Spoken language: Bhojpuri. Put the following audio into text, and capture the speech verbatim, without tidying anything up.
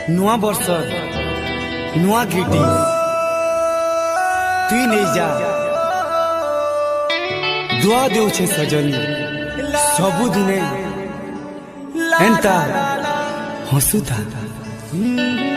नुआ वर्ष नुआ ग्रीटिंग तुई नहीं जा दुआ देउछे सजनी सबु दिने एंता हसुता।